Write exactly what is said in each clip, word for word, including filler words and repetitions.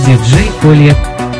диджей Олег.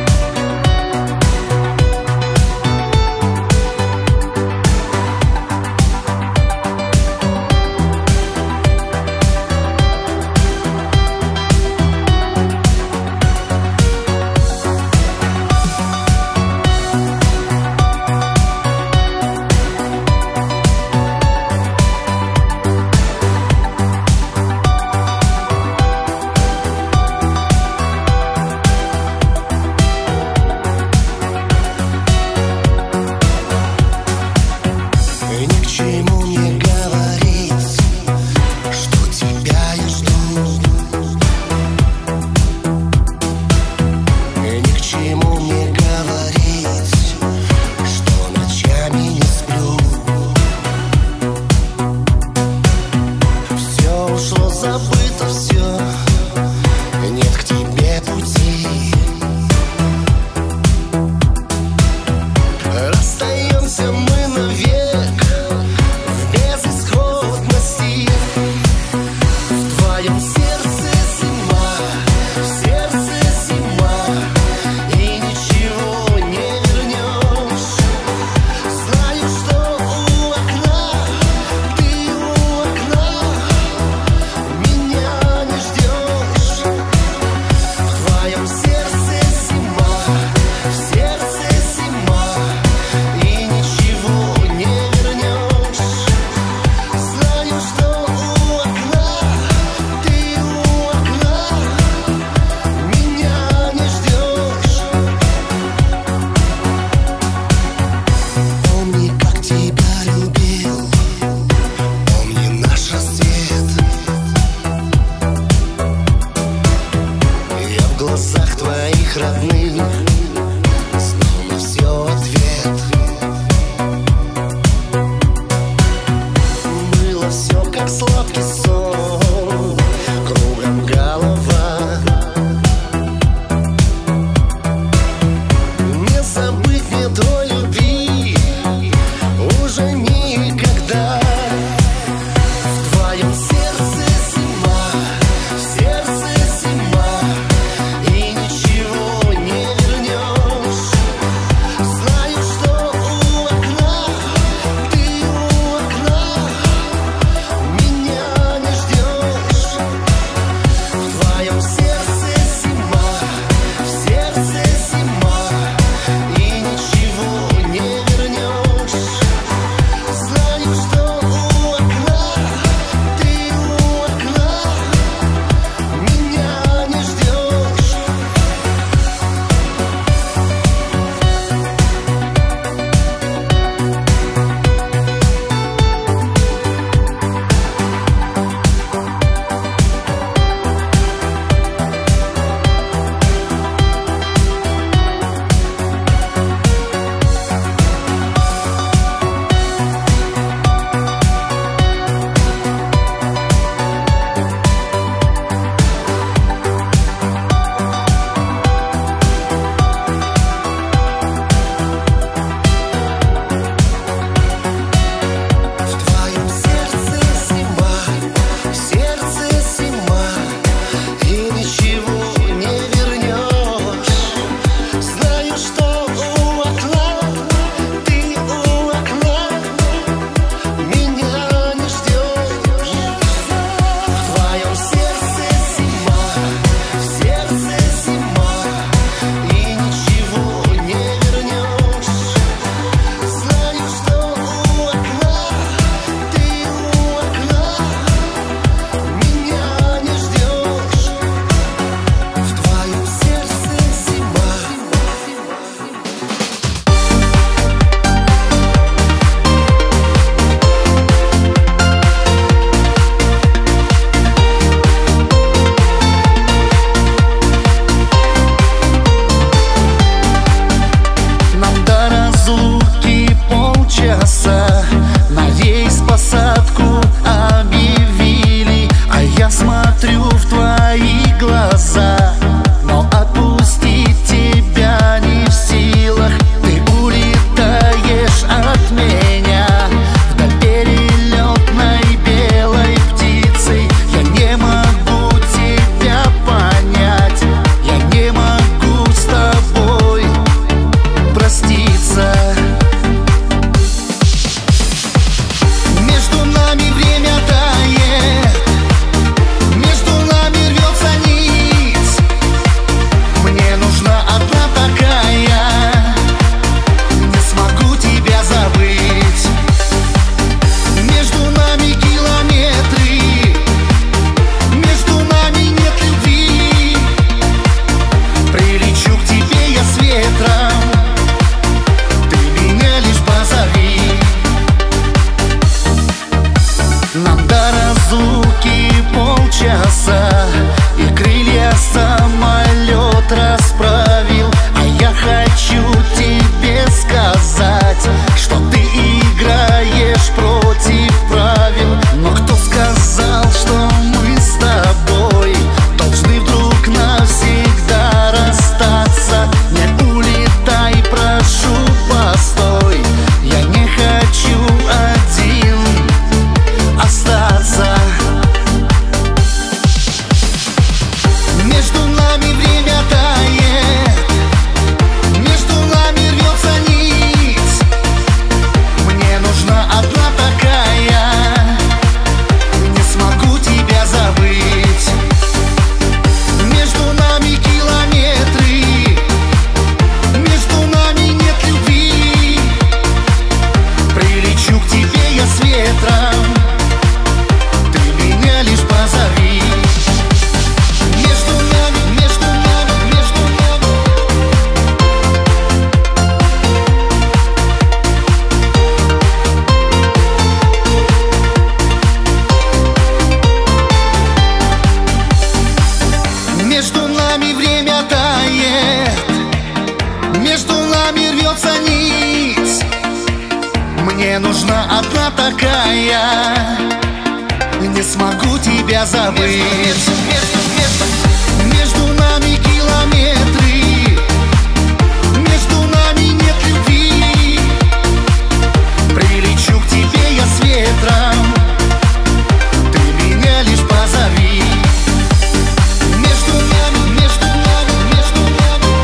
Забыто все, нет к тебе пути. Расстаемся мы навек в безысходности. В твоем сердце зима, в сердце зима, и ничего не вернешь. Знаю, что у окна, ты у окна, меня не ждешь. В твоем сердце зима, в сердце зима, и ничего не вернешь. Знаю, что у окна, ты у окна, меня не ждешь. Помни, как тебя любил, помни наш рассвет. Я в глазах твоих родных знал на все ответ. Было все как сладкий сон, кругом голова. Не забыть мне той любви уже никогда. В твоем сердце зима, в сердце зима, и ничего не вернешь. рвется нить. Мне нужна одна такая, не смогу тебя забыть. Между нами километры, между нами нет любви. Прилечу к тебе я с ветром, ты меня лишь позови. Между нами, между нами, между нами.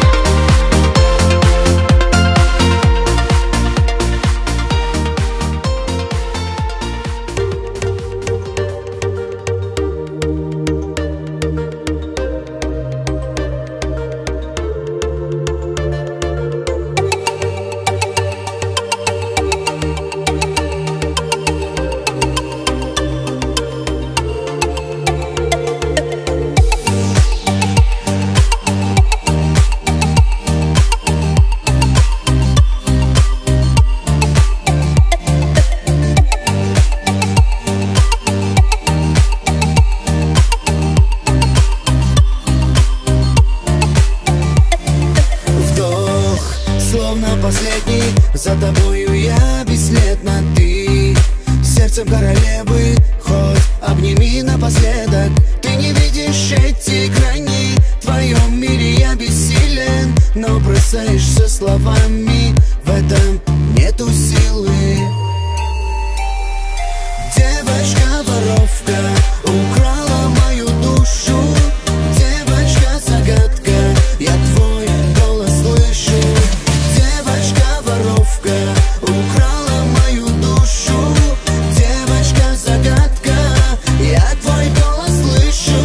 Последний, за тобою я бесследно, ты сердцем королевы, хоть обними напоследок. Ты не видишь эти грани, в твоем мире я бессилен, но бросаешься словами, в этом нету силы. Девочка-воровка украла мою душу, девочка-загадка, я твой голос слышу. Девочка-воровка украла мою душу, девочка-загадка, я твой голос слышу.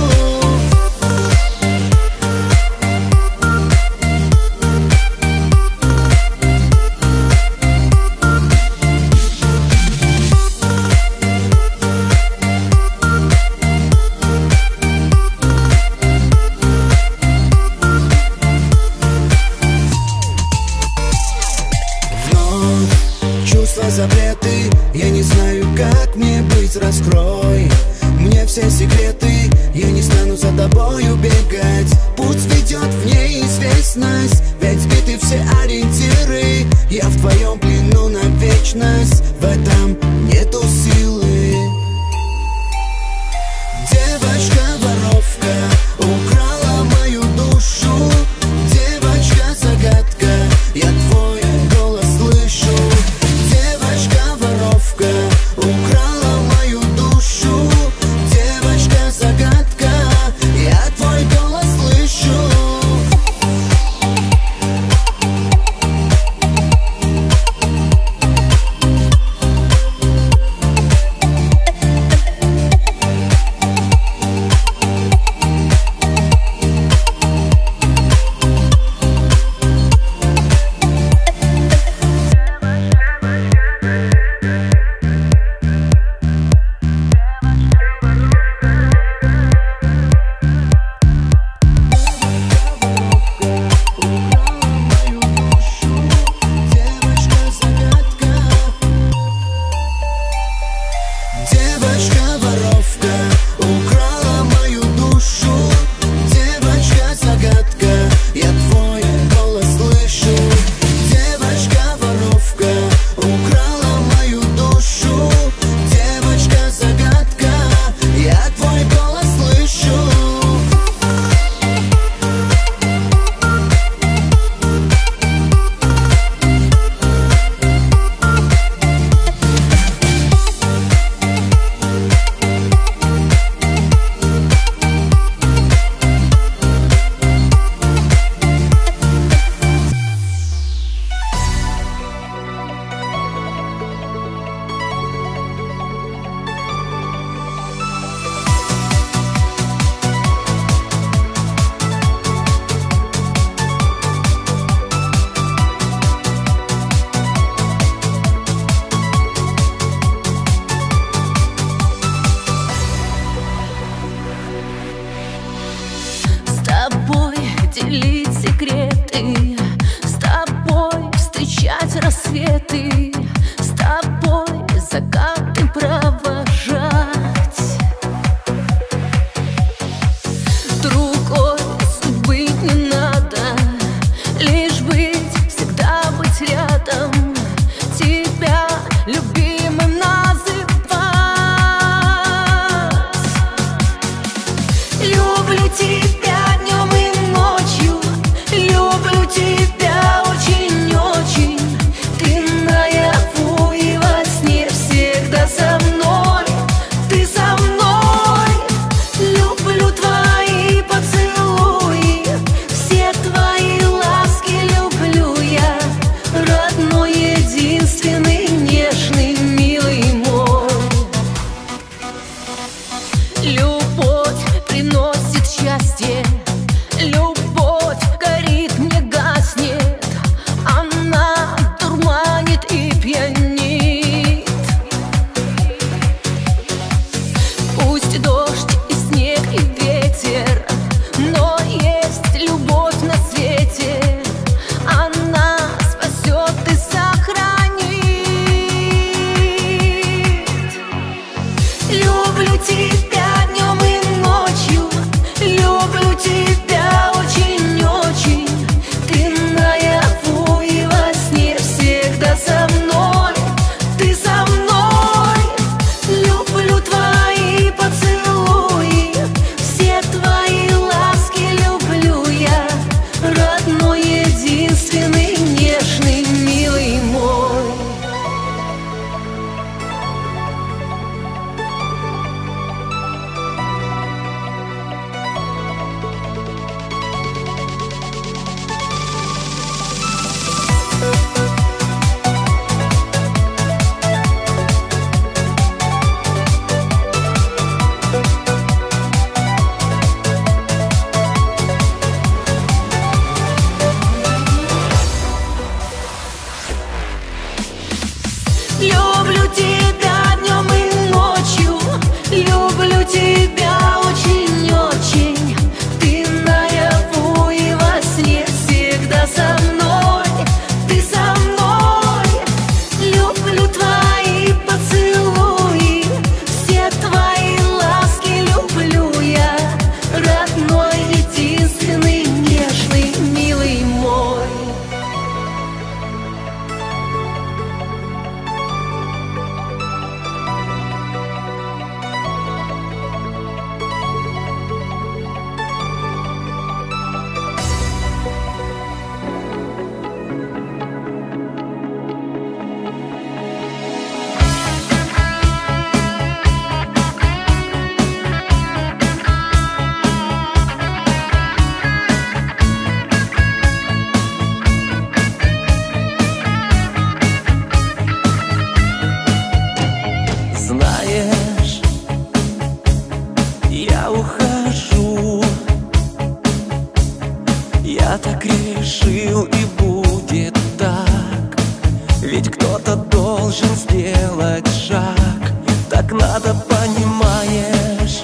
Я так решил, и будет так. Ведь кто-то должен сделать шаг. Так надо, понимаешь.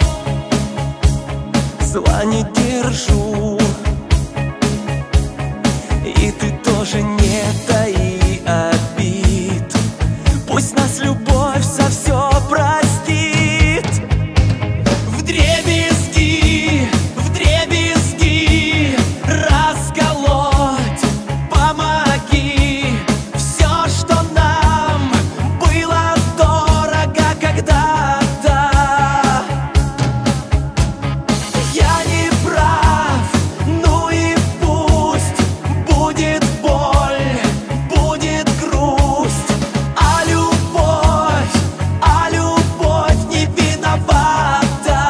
Зла не держу, и ты тоже не таи обид. Пусть нас любовь за все простит. Вдребезги, вдребезги расколоть помоги. Все, что нам было дорого когда-то. Я не прав, ну и пусть. Будет боль, будет грусть, а любовь, а любовь не виновата.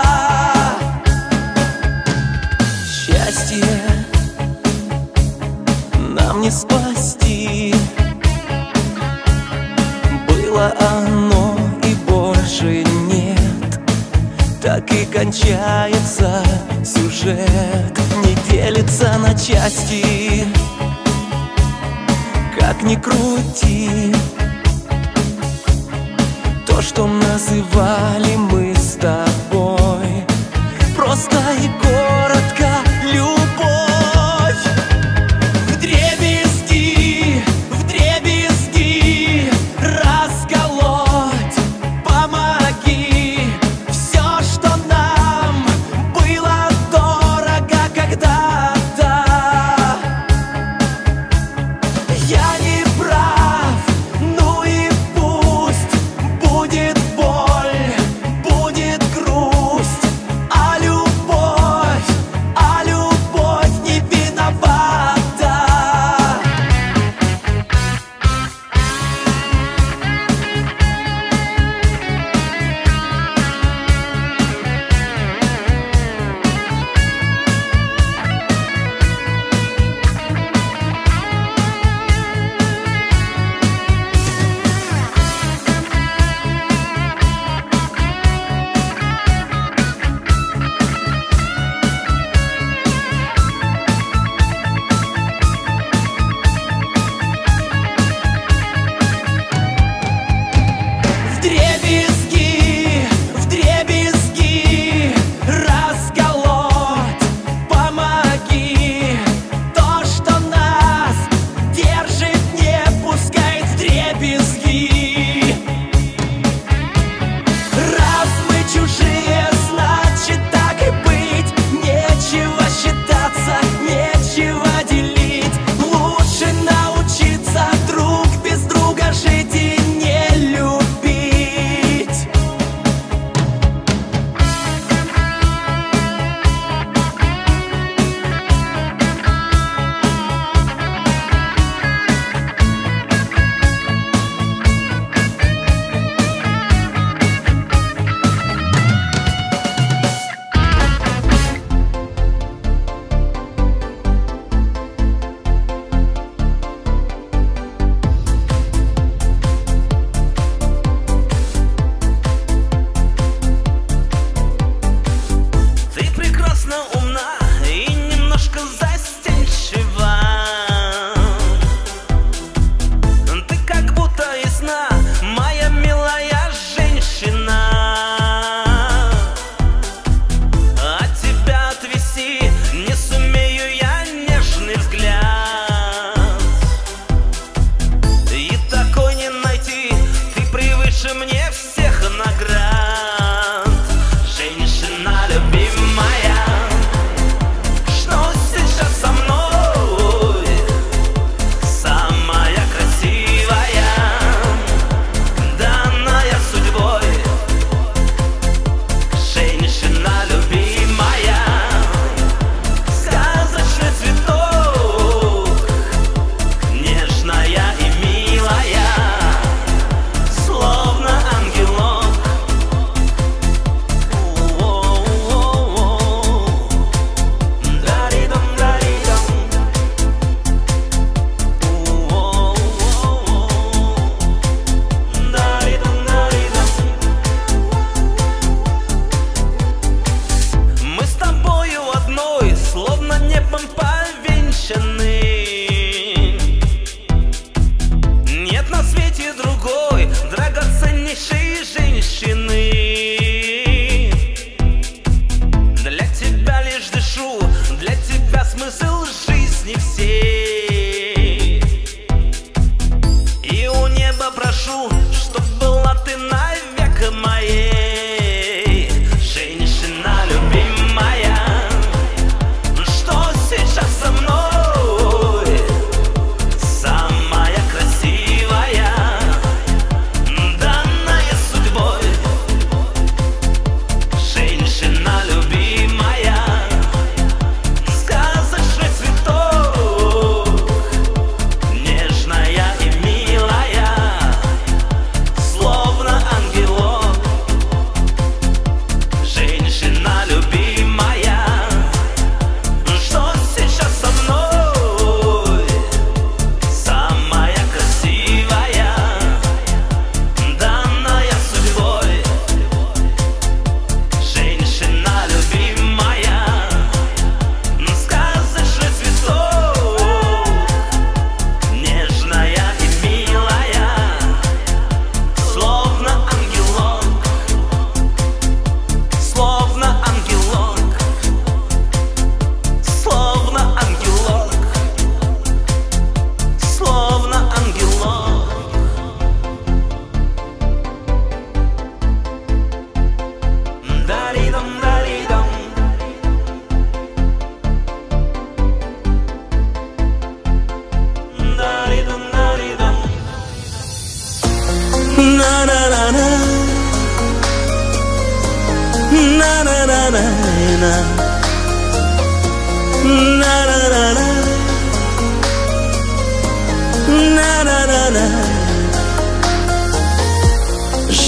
Счастье нам не спасти. Было оно и больше нет. Так и кончается сюжет. Не делится на части. Как ни крути, то, что называли мы с тобой, просто и коротко любовь. Вдребезги, вдребезги расколоть помоги. Все, что нам было дорого когда-то. Я не прав, ну и пусть. Будет боль, будет грусть, а любовь,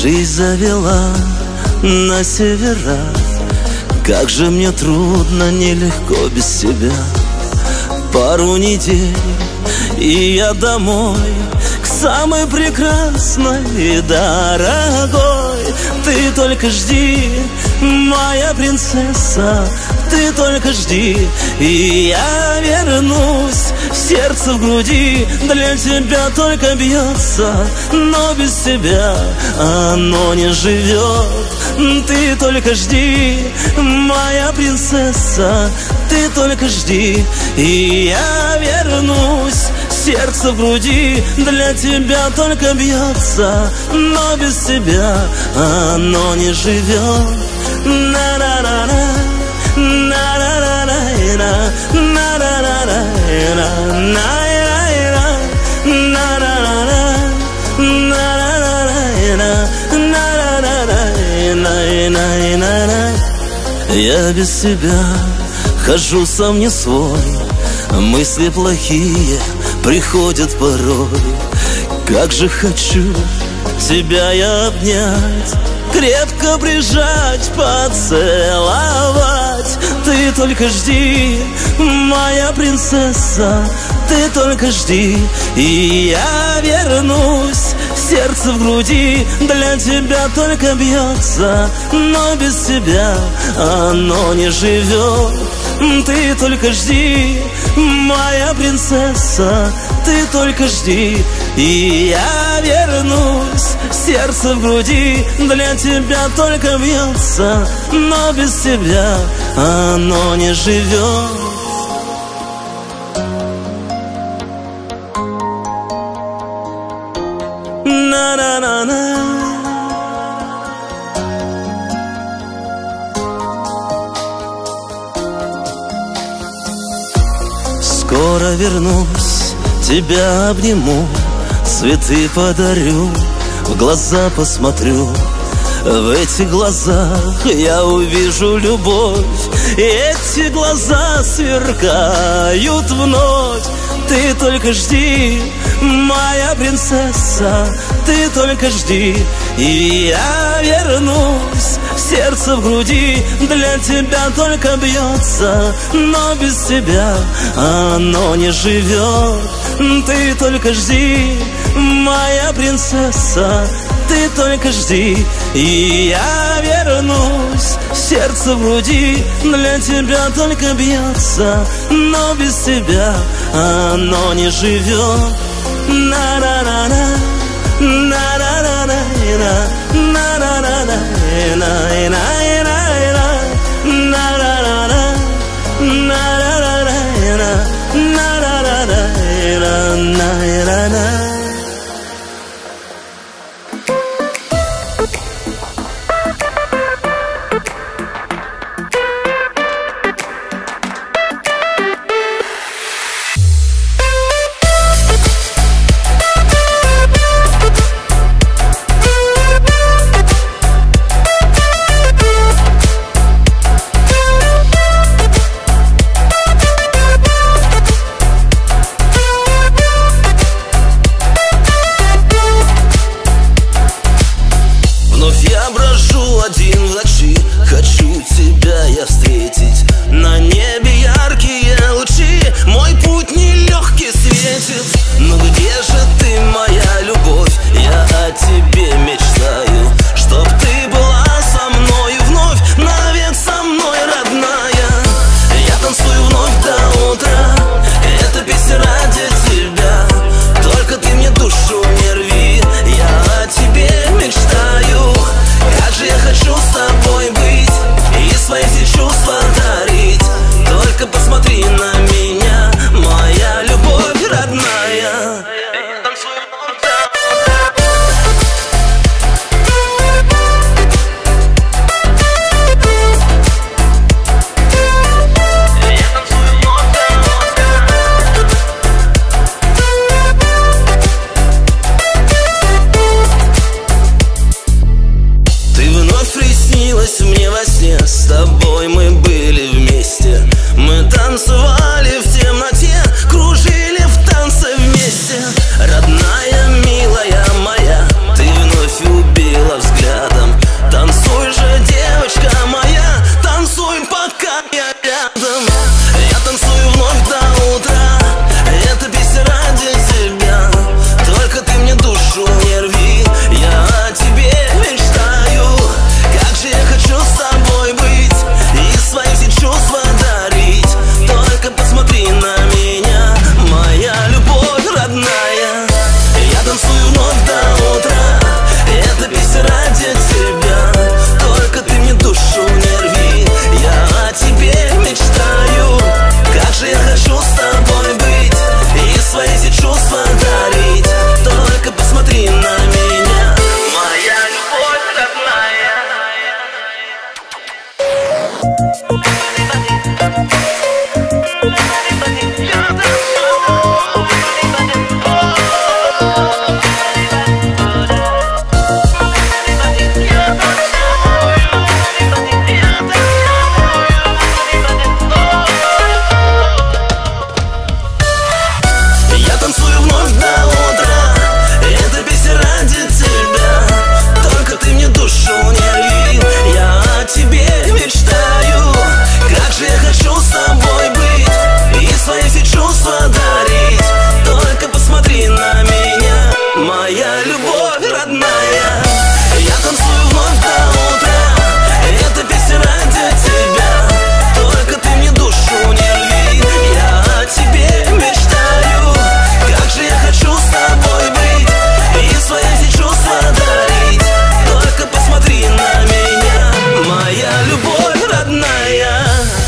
Жизнь завела на севера, как же мне трудно, нелегко без тебя. Пару недель, и я домой, к самой прекрасной и дорогой. Ты только жди, моя принцесса, ты только жди, и я вернусь. Сердце в груди для тебя только бьется, но без тебя оно не живет. Ты только жди, моя принцесса, ты только жди, и я вернусь. Сердце в груди для тебя только бьется, но без тебя оно не живет. На-на-на-на, на-на-на-на, на-на-на-на, на-на-на-на. Я без тебя хожу сам не свой, мысли плохие приходят порой. Как же хочу тебя я обнять, крепко прижать, поцеловать. Ты только жди, моя принцесса, ты только жди, и я вернусь. Сердце в груди для тебя только бьется, но без тебя оно не живет. Ты только жди, моя принцесса, ты только жди, и я вернусь. Сердце в груди для тебя только бьется, но без тебя оно не живет. На-на-на-на. Скоро вернусь, тебя обниму, цветы подарю, в глаза посмотрю. В этих глазах я увижу любовь, и эти глаза сверкают вновь. Ты только жди, моя принцесса, ты только жди, и я вернусь. Сердце в груди для тебя только бьется, но без тебя оно не живет. Ты только жди, моя принцесса, ты только жди, и я вернусь. Сердце в груди для тебя только бьется, но без тебя оно не живет. На-на-на-на, на-на-на-на, на-на-на-на, на-на-на-на, на-на-на-на. чувства дарить. Только посмотри на меня, моя любовь родная. Я танцую вновь до утра, эта песня ради тебя. Только ты мне душу не рви, я о тебе мечтаю. Как же я хочу с тобой быть и свои все чувства дарить. Только посмотри на меня, моя любовь родная.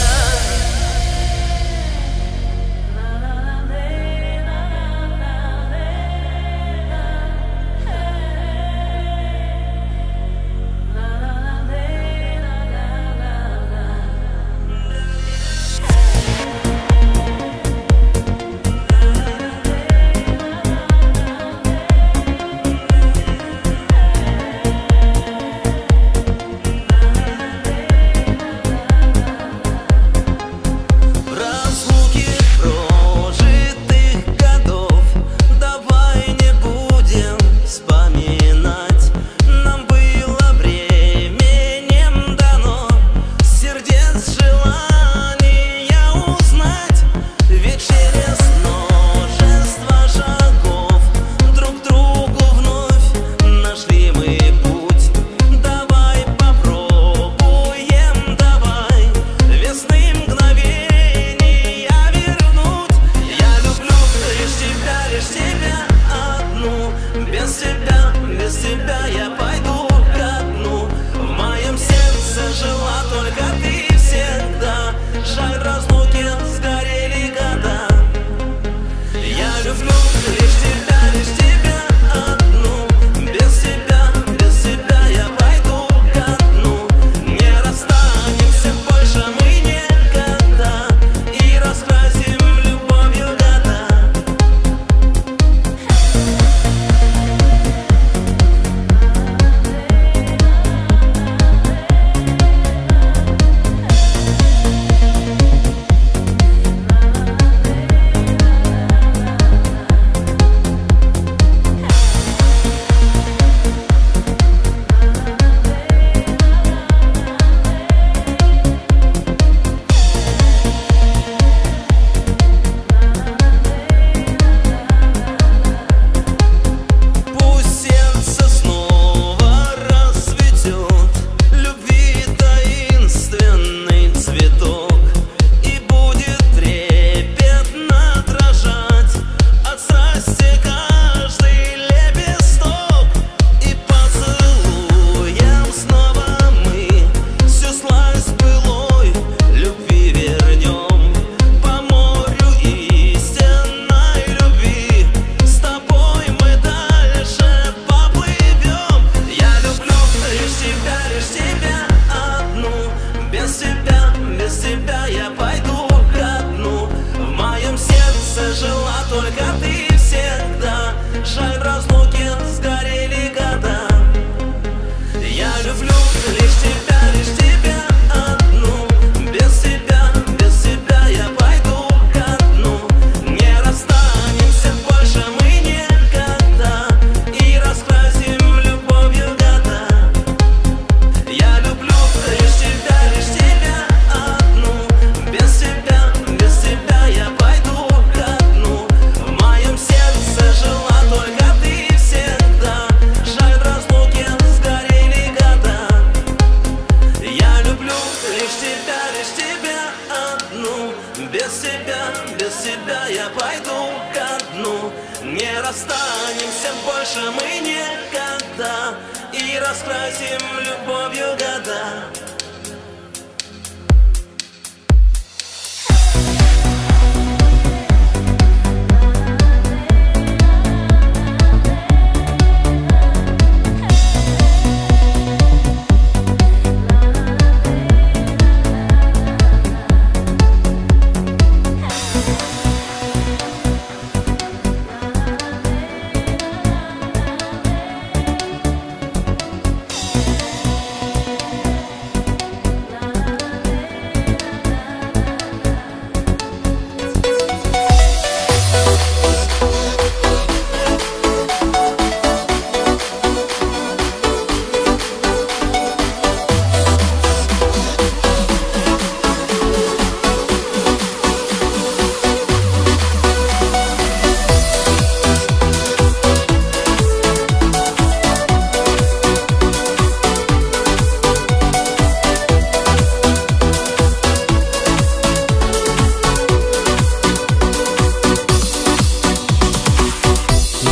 Расстанемся больше мы никогда и раскрасим любовью года.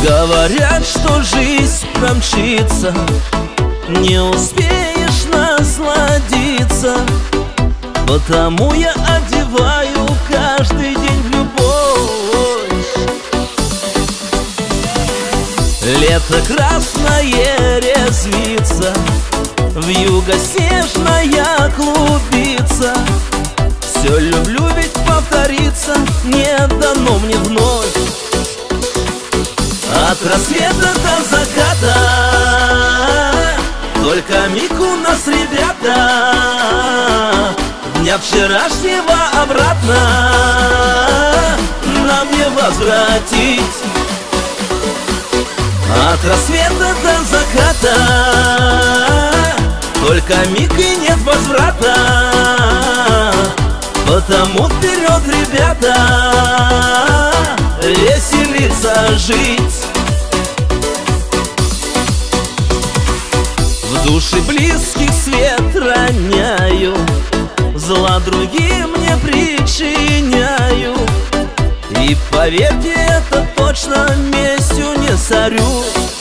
Говорят, что жизнь промчится, не успеешь насладиться, потому я одеваю каждый день в любовь. Лето красное резвится, вьюга снежная клубится. Все люблю, ведь повториться не дано мне вновь. От рассвета до заката только миг у нас, ребята, дня вчерашнего обратно нам не возвратить. От рассвета до заката только миг и нет возврата, потому вперед, ребята, веселиться, жить. В душе близких свет роняю, зла другим не причиняю. И поверьте, это точно местью не сорю.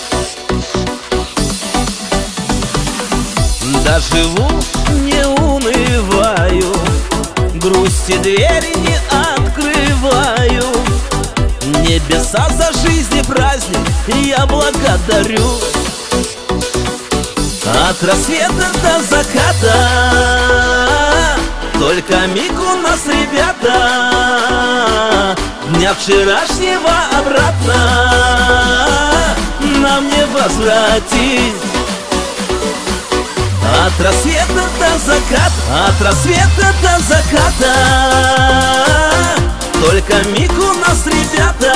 Доживу, не унываю, грусти двери не открываю. Небеса за жизнь и праздник я благодарю. От рассвета до заката только миг у нас, ребята, дня вчерашнего обратно нам не возвратить. От рассвета до заката, от рассвета до заката только миг у нас, ребята,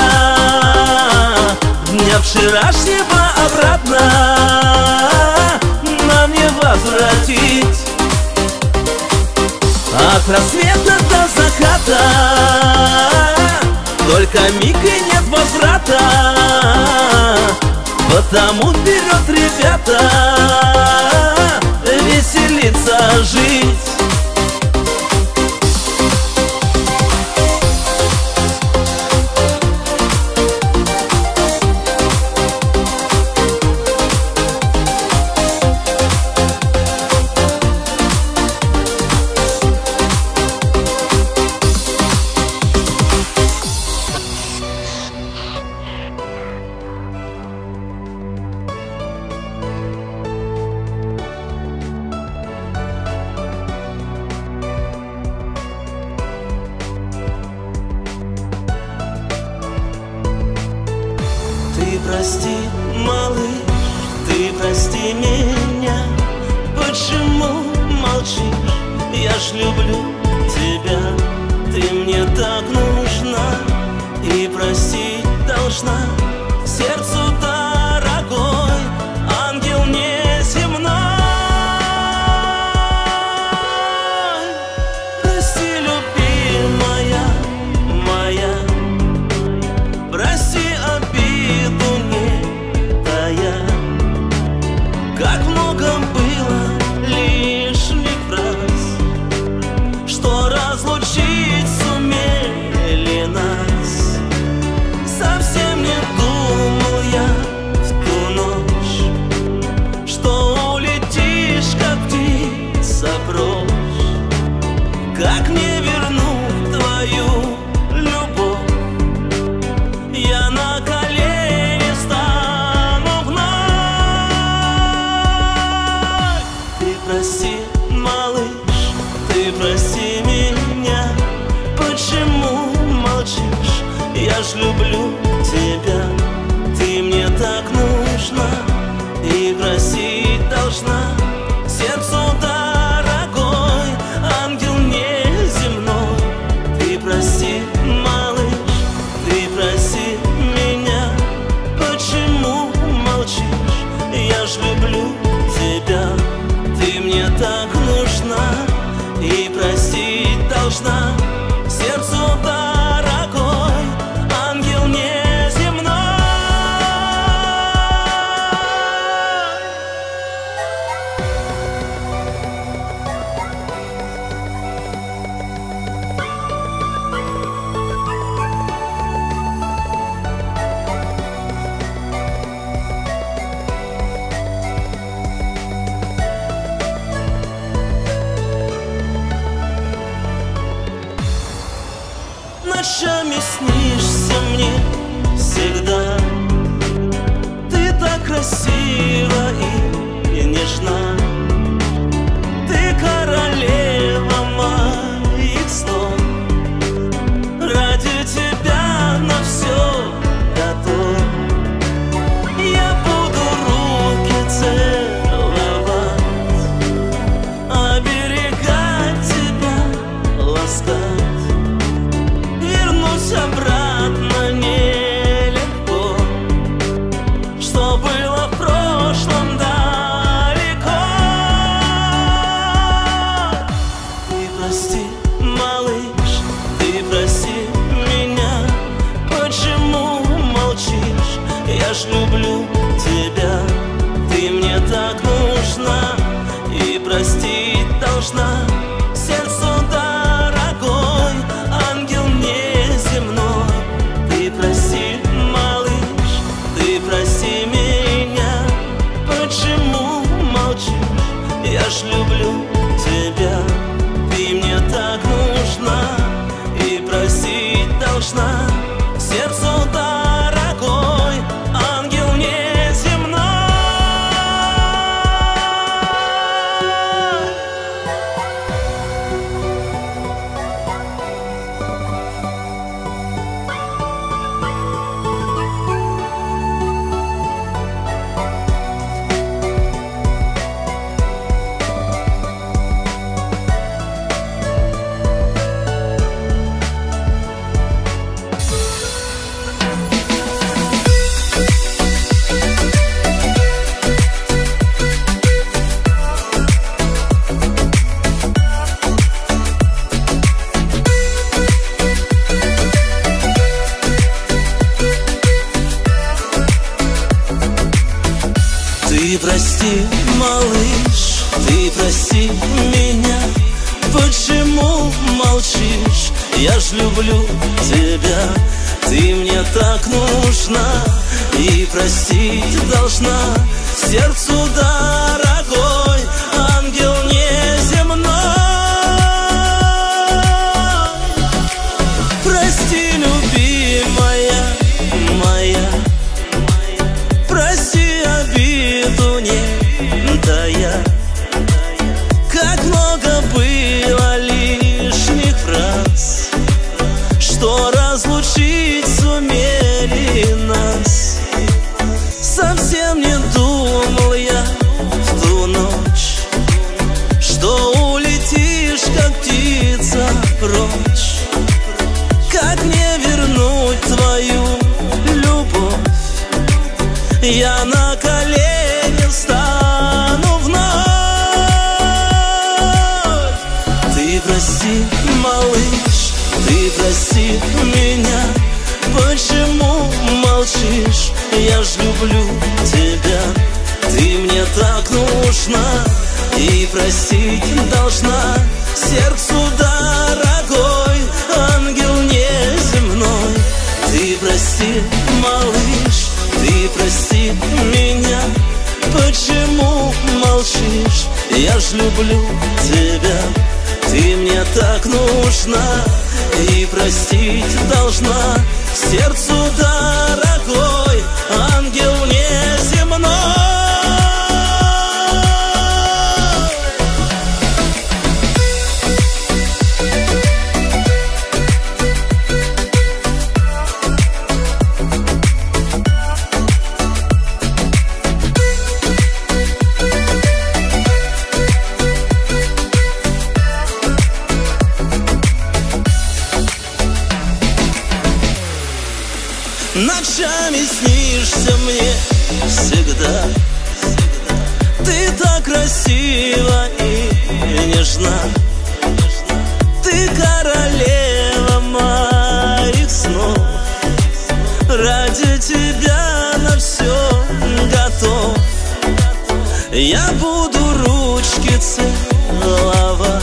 дня вчерашнего обратно нам не возвратить. От рассвета до заката только миг и нет возврата, потому вперед, ребята, веселиться, жить. Ты прости, малыш, ты прости меня. Почему молчишь? Я ж люблю тебя. Ты мне так нужна и простить должна. Сердцу дорогой ангел неземной. Прости, любимая моя, прости обиду не тая. Как много было лишних фраз, что разлучить сумели нас. Совсем не думал я в ту ночь, что улетишь, как птица прочь. Как мне вернуть твою любовь? Я на колени стану вновь. Ты прости, малыш, ты прости меня. Почему молчишь? Я ж люблю тебя. Ты мне так нужна и простить должна. Сердцу дорогой ангел неземной. Ты прости, малыш, ты прости меня. Почему молчишь? Я ж люблю тебя. Ты мне так нужна и простить должна. Сердцу дорогой ангел неземной. ж люблю тебя, ты мне так нужна и простить должна. Сердцу дорогой, ангел неземной, ты прости, малыш, ты прости меня. Почему молчишь? Я ж люблю тебя, ты мне так нужна и простить должна. Сердцу дорогой, ангел неземной. Ты прости, малыш, ты прости меня. Почему молчишь? Я ж люблю тебя, ты мне так нужна и простить должна. Сердцу дорогой, ангел неземной. Прости, любимая моя, прости обиду не тая. Как много было лишних фраз, что разлучить сумели нас. Совсем не думал я в ту ночь, что улетишь, как птица, прочь. Как мне вернуть твою любовь? Я на колени стану вновь. Ты прости, малыш, ты прости меня. Почему молчишь? Я ж люблю тебя, ты мне так нужна и простить должна. Сердцу дорогой, ангел неземной. Ты прости, малыш, ты прости меня. Почему молчишь? Я ж люблю тебя, ты мне так нужна и простить должна. Сердцу дорогой, ангел неземной. Ночами снишься мне всегда. Ты так красива и нежна. Ты королева моих снов. Ради тебя на все готов. Я буду ручки целовать,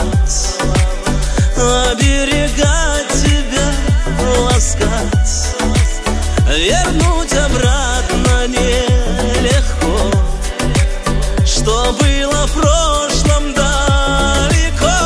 оберегать тебя, ласкать. Вернуть обратно нелегко, что было в прошлом далеко.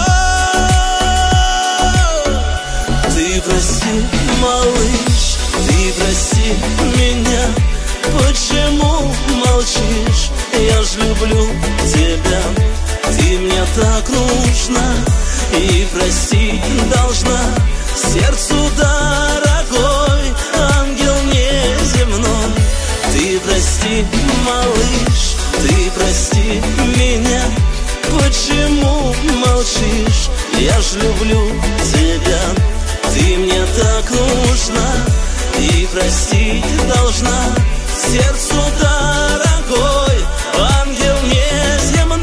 Ты прости, малыш, ты прости меня. Почему молчишь? Я ж люблю тебя, ты мне так нужна и простить должна. Сердцу дорогой, ангел неземной. Ты прости, малыш, ты прости меня. Почему молчишь? Я ж люблю тебя, ты мне так нужна и простить должна. Сердцу дорогой, ангел неземной.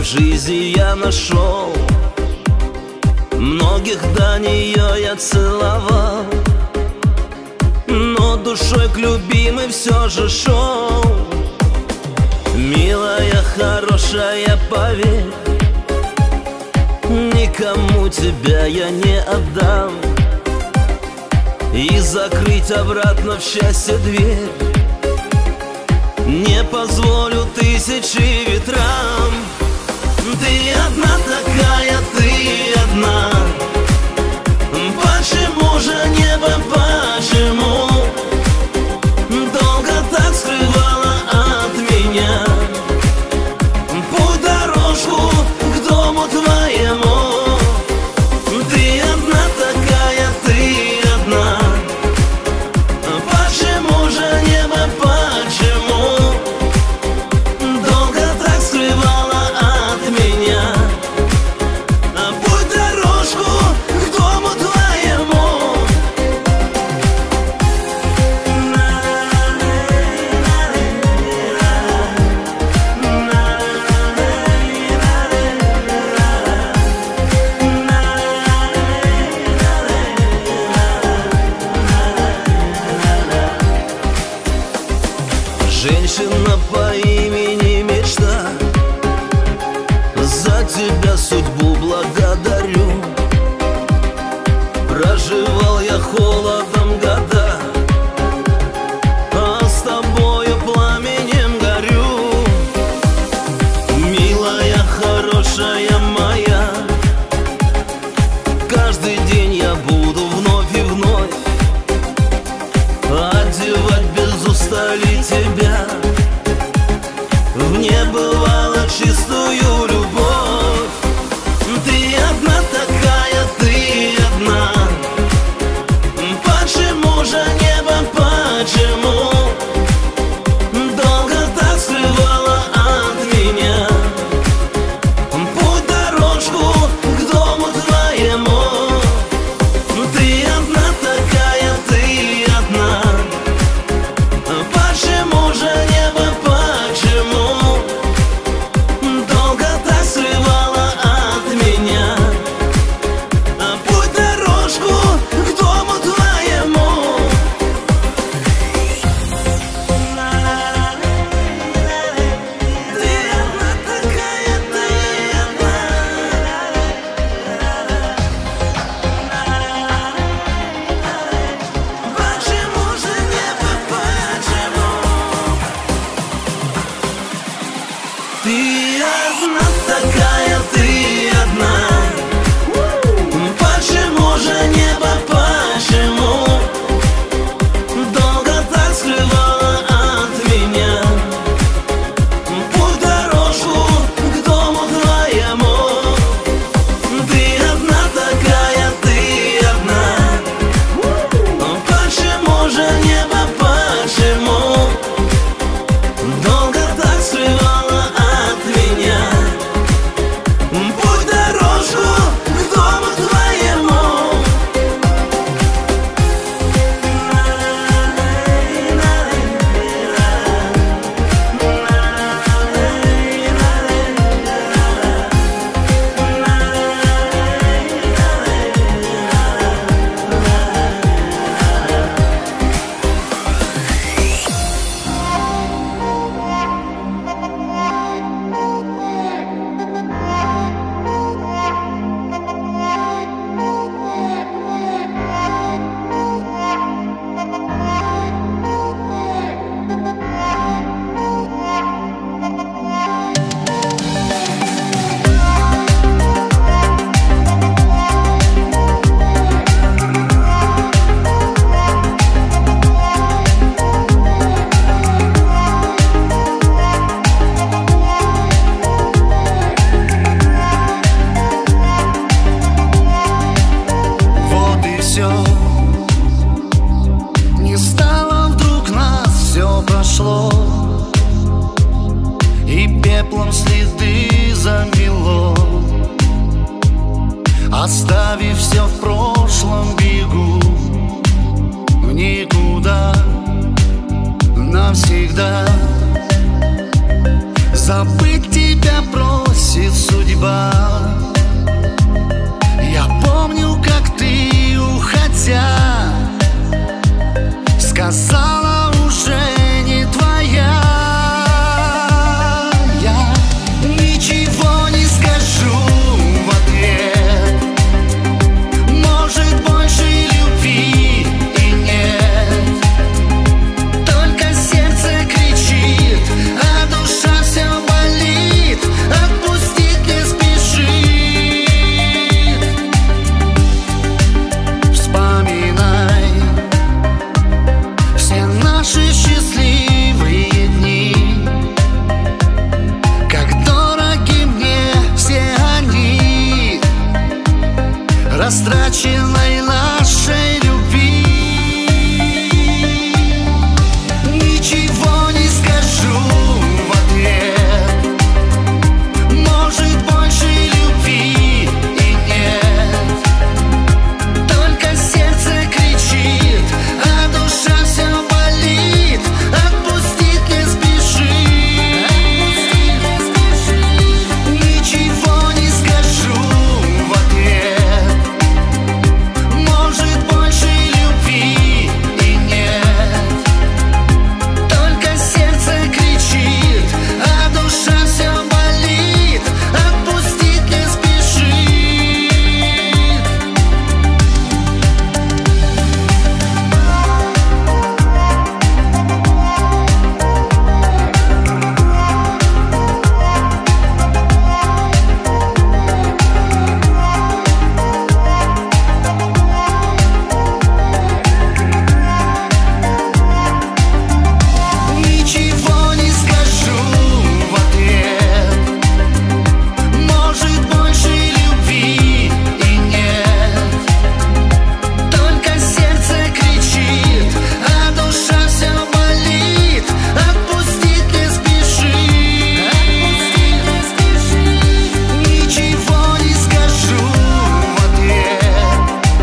в жизни я нашел. Многих до нее я целовал, но душой к любимой все же шел. Милая, хорошая, поверь, никому тебя я не отдам. И закрыть обратно в счастье дверь не позволю тысячи ветрам. Ты одна такая, ты одна. Почему же небо, почему долго так скрывала от меня путь, дорожку к дому твоему? Ты одна такая, ты одна. Почему же небо, почему долго так скрывала от меня путь, дорожку к дому твоему? Женщина по имени мечта, за тебя судьбу благодарю. Проживал я холодом года, а с тобою пламенем горю. Милая, хорошая моя, каждый день я буду вновь и вновь одевать без устали тебя в небывало чистую любовь. Ты одна такая, ты одна. Почему же небо, почему долго так скрывала от меня путь, дорожку к дому твоему? Ты одна такая, ты одна. Почему же небо, почему долго так скрывала от меня путь, дорожку к дому твоему? Ты одна такая, ты одна. Почему же небо, почему? Ты одна такая, ты одна. Почему же небо, почему долго так скрывала от меня путь, дорожку к дому твоему? Ты одна такая, ты одна. Почему же небо, почему долго так скрывала от меня путь, дорожку к дому твоему? Вот и все. Не стало вдруг нас, все прошло, и пеплом следы замело. Оставив все в прошлом, бегу в никуда навсегда. Забыть тебя просит судьба. Я помню, как ты, уходя, сказала: уже не твоя. Я ничего не скажу в ответ. Может, больше любви и нет. Только сердце кричит, а душа все болит. Отпустить не спешит. Вспоминай все наши счастливые дни, как дороги мне все они, растраченной нашей любви. Ничего не скажу в ответ. Может, больше любви и нет. Только сердце кричит, а душа все болит. Отпустить не спешит. Ничего не скажу в ответ. Может, больше любви и нет. Только сердце кричит, а душа все болит. Отпустить не спешит. Ничего не скажу в ответ. Может, больше любви и нет. Только сердце кричит, а душа все болит. Отпустить не спешит. Ничего не скажу в ответ.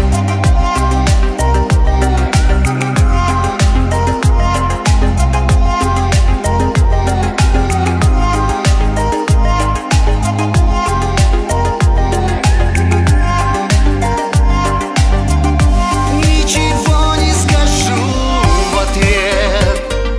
Ничего не скажу в ответ.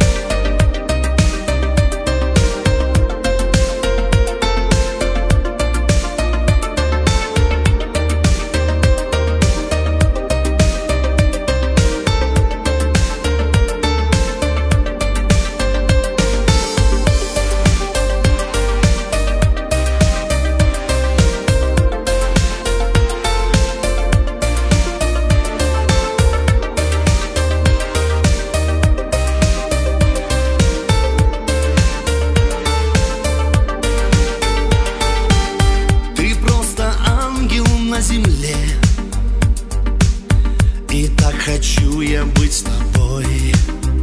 Ты просто ангел на земле, и так хочу я быть с тобой.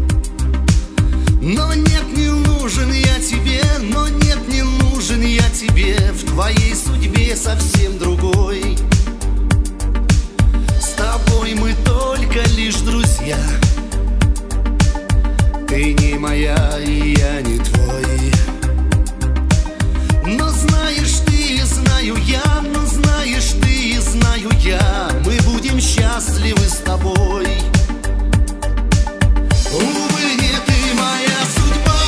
Но нет, не нужен я тебе, но нет, не нужен я тебе. В твоей судьбе совсем другой. С тобой мы только лишь друзья. Ты не моя, и я не твой. Но знаешь ты, знаю я, но знаешь ты, знаю я, мы будем счастливы с тобой. Увы, не ты моя судьба.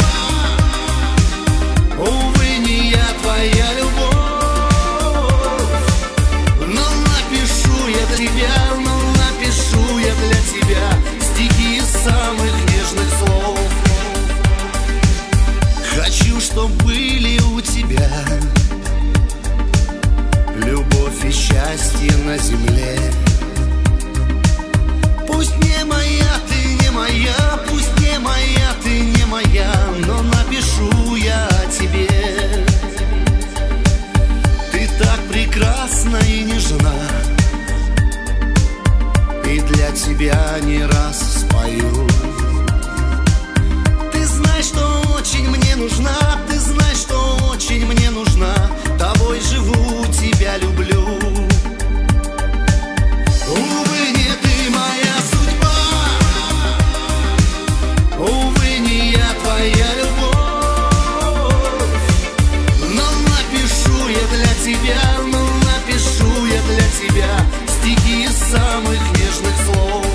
Увы, не я твоя любовь. Но напишу я для тебя, но напишу я для тебя стихи из самых нежных слов. Хочу, чтоб были у тебя любовь и счастье на земле. Пусть не моя, ты не моя, пусть не моя, ты не моя, но напишу я о тебе. Ты так прекрасна и нежна, и для тебя не раз спою. Ты знаешь, что очень мне нужна, ты знаешь, что очень мне нужна. Тобой живу, тебя люблю. Увы, не ты моя судьба. Увы, не я твоя любовь. для тебя стихи из самых нежных слов.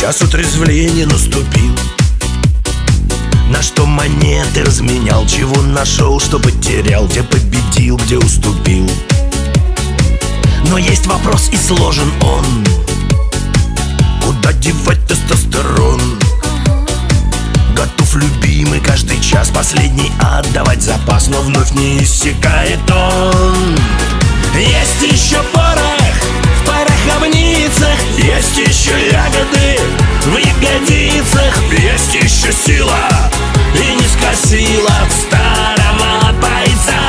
час утрезвления наступил. На что монеты разменял, чего нашел, что потерял, где победил, где уступил. Но есть вопрос, и сложен он: куда девать тестостерон? Готов, любимый, каждый час последний отдавать запас, но вновь не иссякает он. Есть еще порох в пороховницах, есть еще ягоды в ягодицах, есть еще сила и не скосила старого бойца.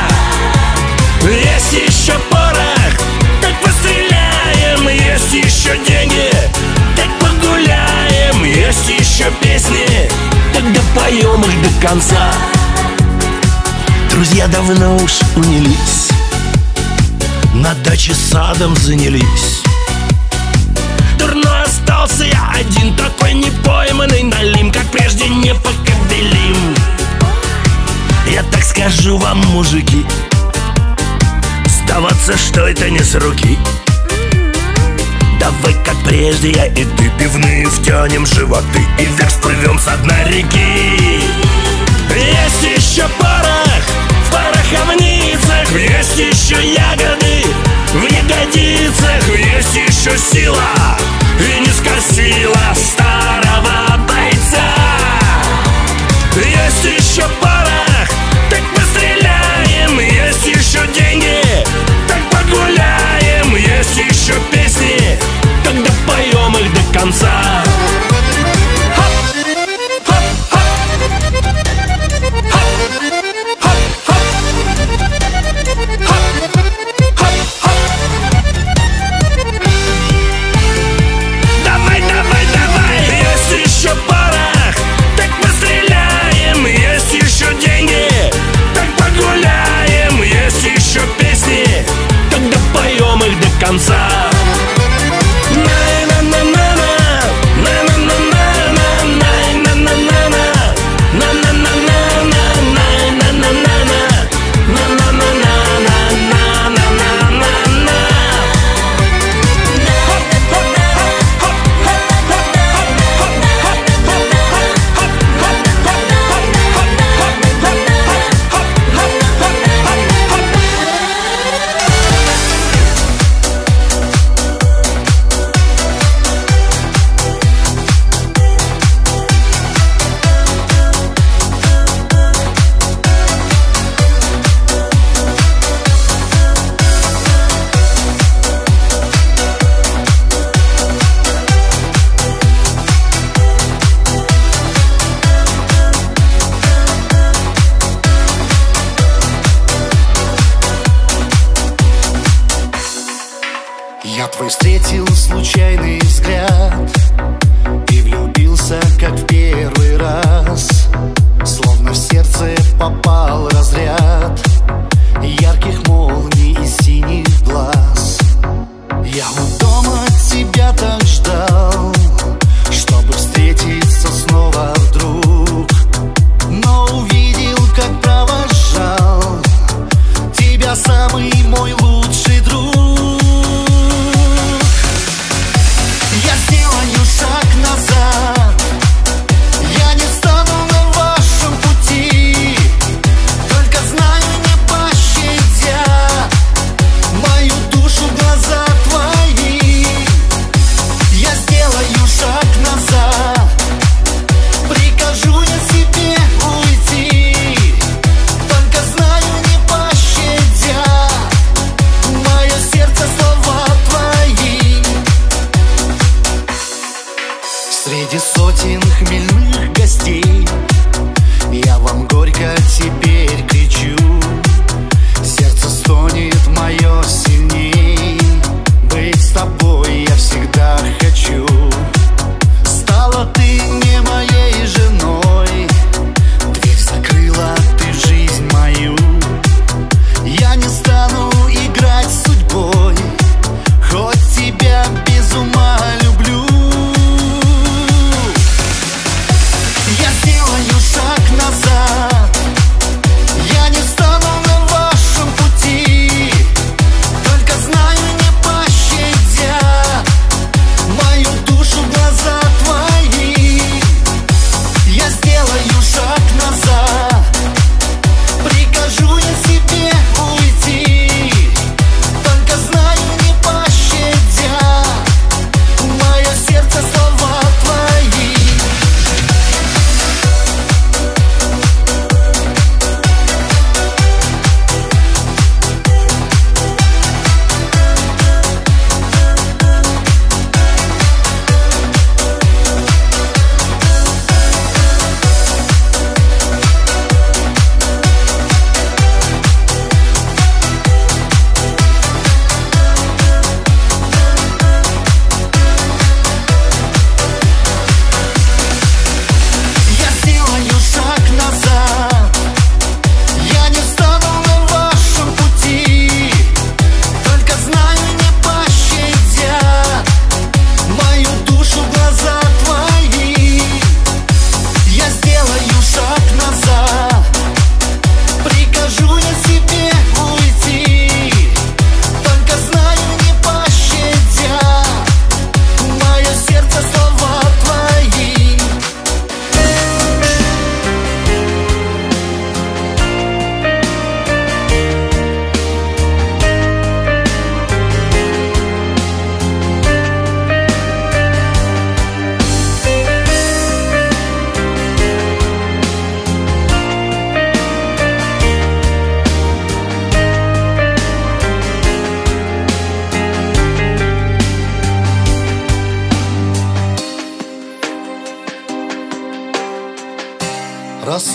Есть еще порох, так постреляем, есть еще деньги, так погуляем, есть еще песни, тогда поем их до конца. Друзья давно уж унялись, на даче садом занялись. Дурной остался я один, такой непойманный налим, как прежде непоколебим. Я так скажу вам, мужики, сдаваться, что это не с руки. Давай, как прежде, я и ты пивные втянем животы и вверх всплывем с дна реки. Есть еще порох в пороховницах, есть еще ягоды в ягодицах, есть еще сила и не скосила старого бойца. Есть еще порох, так постреляем, есть еще деньги, так погуляем, есть еще песни, тогда поем их до конца. Конца. Я твой встретил случайный взгляд и влюбился, как в первый раз. Словно в сердце попал разряд ярких молний и синих глаз. Я у дома тебя так ждал, чтобы встретиться снова вдруг, но увидел, как провожал тебя самый мой лучший друг. Я сделаю шаг назад, я не встану на вашем пути, только знай.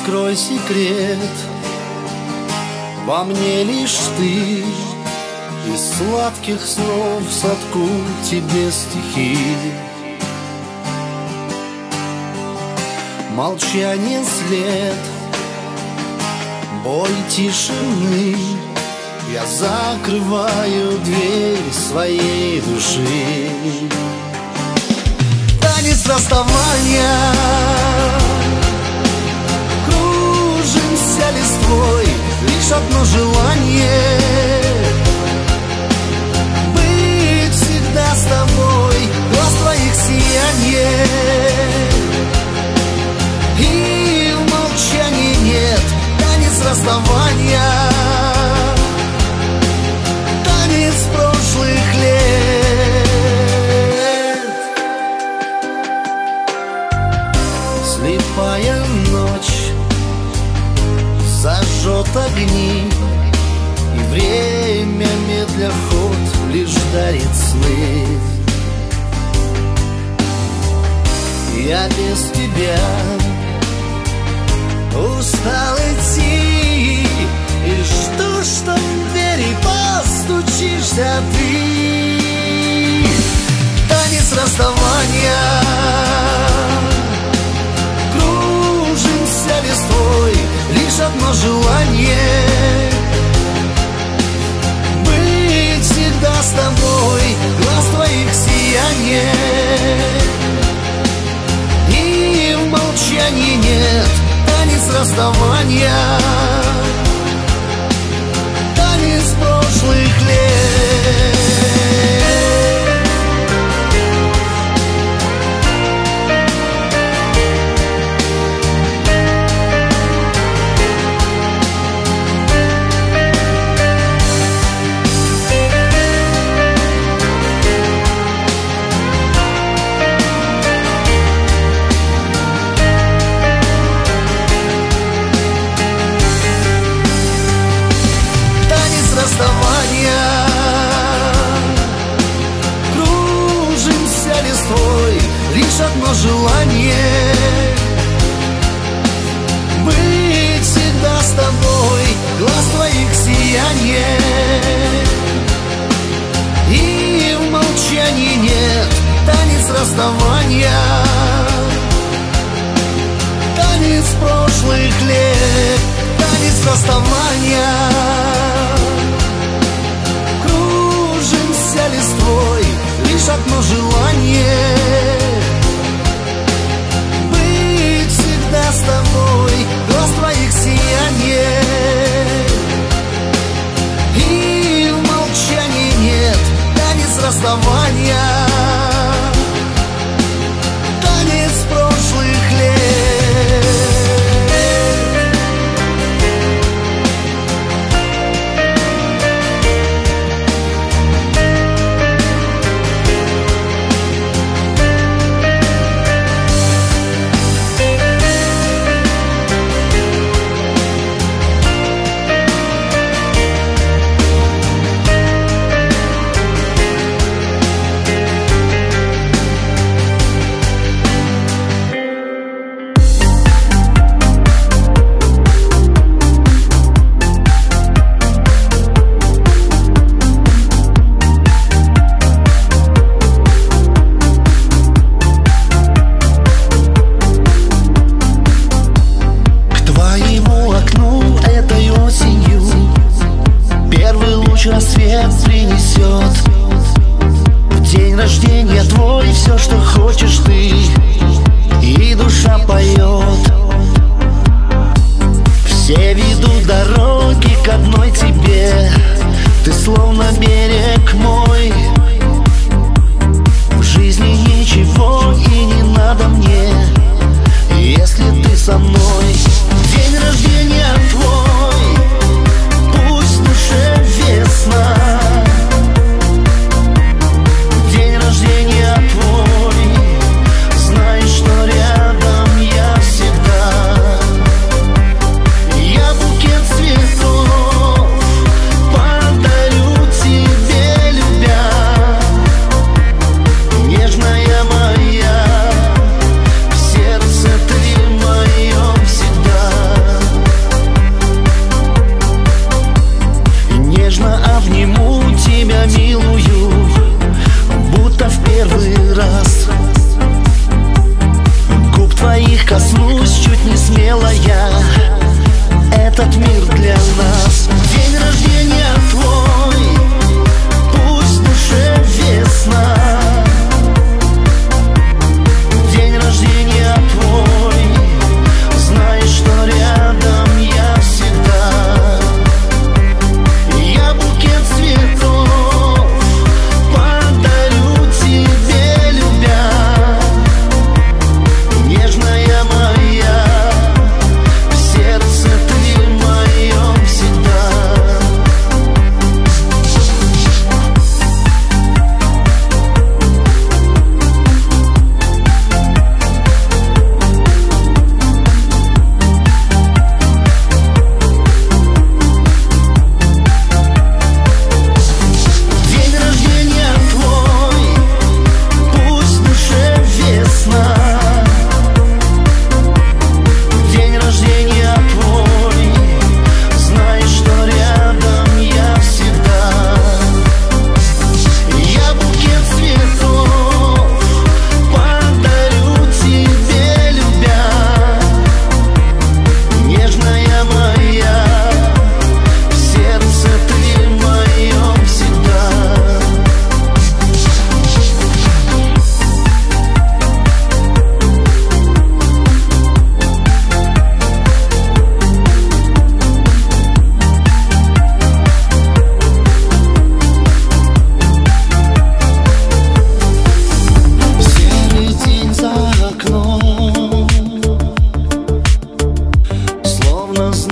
Раскрой секрет, во мне лишь ты. Из сладких снов сотку тебе стихи. Молчание след, боль тишины. Я закрываю дверь своей души. Танец расставания, кружимся листвой. Лишь одно желание — быть всегда с тобой. Глаз твоих сияние, и в молчании нет. Танец расставания, танец прошлых лет. Слепая ночь зажжет огни, и время медля ход лишь дарит сны. Я без тебя устал идти, и жду, что в двери постучишься ты. Танец расставания, кружимся листвой. Лишь одно желание — быть всегда с тобой. Глаз твоих сияние, и в молчании нет. Танец расставания, танец прошлых лет. Кружимся листвой, лишь одно желание — быть всегда с тобой. Глаз твоих сияние, и в молчании нет. Танец расставания, танец прошлых лет. Танец расставания, листвой. Лишь одно желание — быть всегда с тобой. Глаз твоих сияние, и в молчании нет. Танец расставания, танец прошлых лет. Рассвет принесет в день рождения твой все, что хочешь ты, и душа поет. Все ведут дороги к одной тебе. Ты словно берег мой. В жизни ничего и не надо мне, если ты со мной. День рождения твой, пусть в душе весна. День рождения твой, знай, что рядом я всегда. Я букет цветов подарю тебе, любя.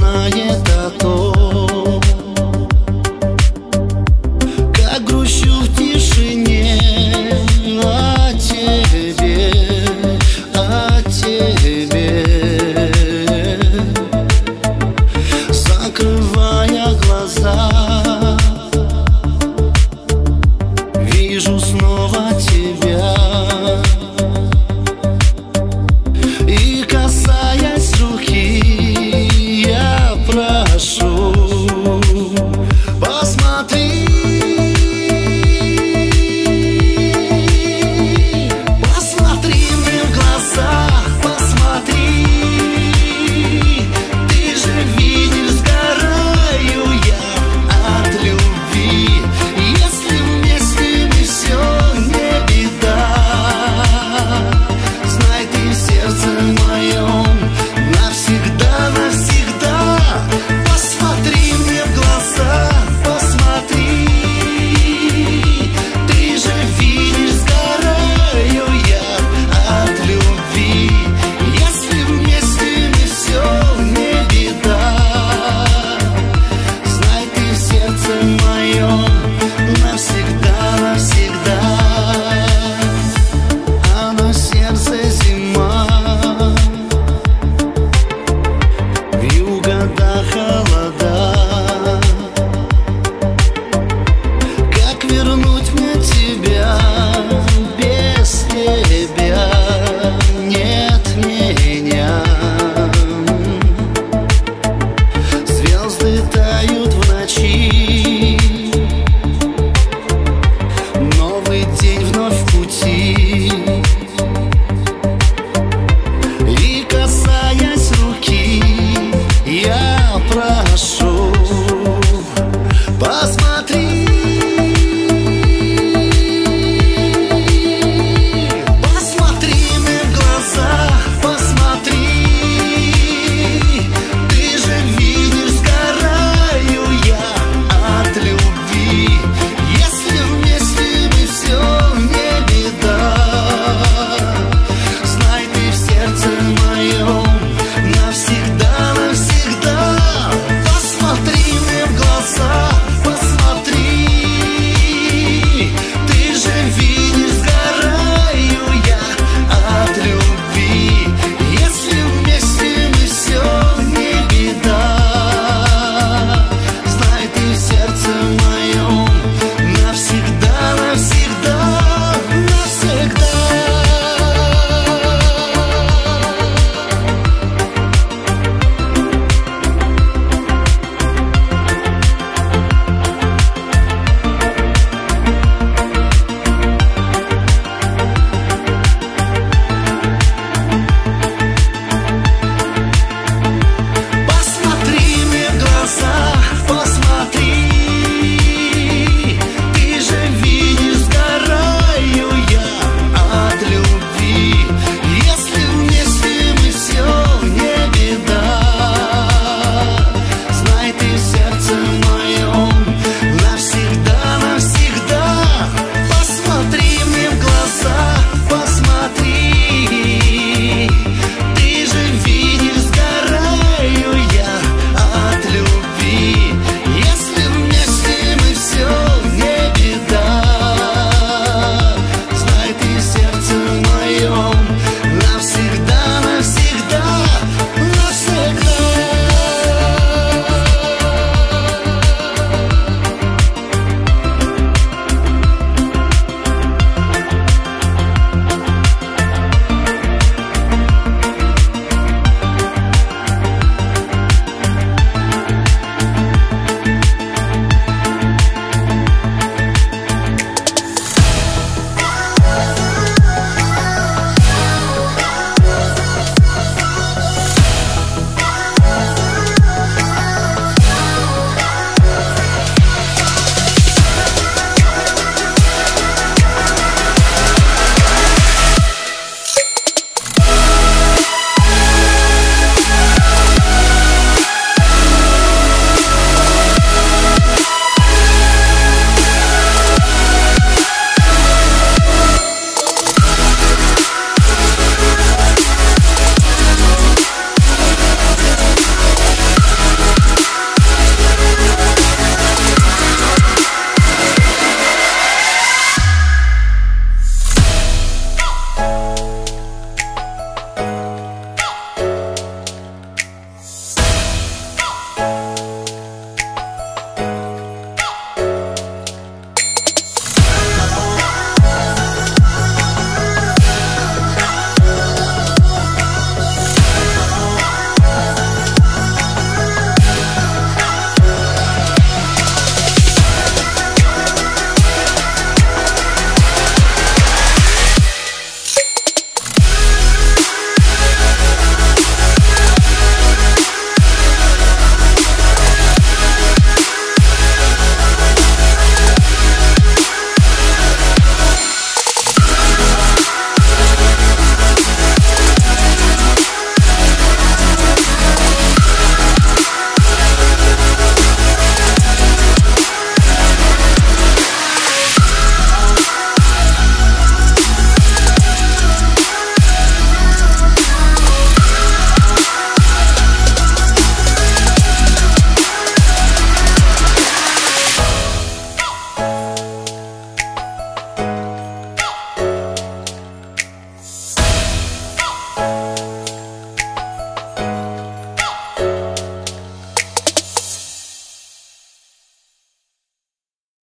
знает о том, как грущу в тишине о тебе, о тебе. Закрывая глаза, вижу снова тебя. И касаясь руки, я прошу, посмотри, посмотри мне в глаза, посмотри. Ты же видишь, сгораю я от любви. Если вместе мы все не беда, знай, ты в сердце моем навсегда, навсегда. Посмотри мне в глаза, посмотри. Ты же видишь, сгораю я от любви. Если вместе мы все не беда, знай, ты в сердце моем навсегда, навсегда. А на сердце зима, вьюга до холода. Как вернуть мне тебя? Без тебя нет меня. Звезды тают в ночи, новый день вновь в пути. И касаясь руки, я прошу,